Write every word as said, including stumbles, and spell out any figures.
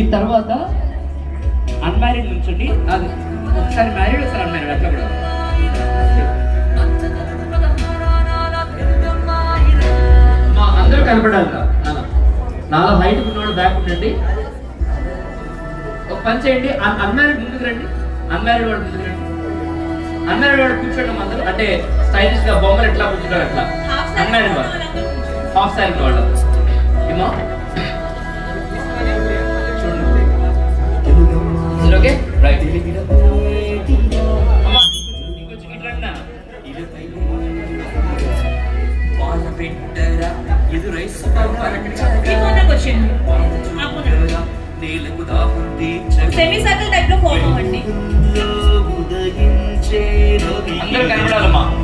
దీని తర్వాత అన్మ్యారీడ్ నుంచండి, అది ఒకసారి మ్యారీడ్ ఒకసారి అన్మ్యారీడ్ అట్లా కూడా. మా అందరూ కనపడాలి రా నాలో హైట్ ఉన్నవాడు బ్యాక్ ఉండండి. ఒక పని చేయండి, అన్మ్యారీడ్ ముందుకు రండి, అన్మ్యారీడ్ వాడు ముందుకు రండి. అన్మ్యారీడ్ వాడు కూర్చోండి అందరూ, అంటే స్టైలిష్ గా బొమ్మలు ఎట్లా కూర్చుంటారు అట్లా. అన్మ్యారీడ్ వాడు హాఫ్ స్టైల్ వాళ్ళు ఏమో okay right. Semi circle type లో ఫామ్ అవ్వండి. అందరూ కనపడాలమ్మా.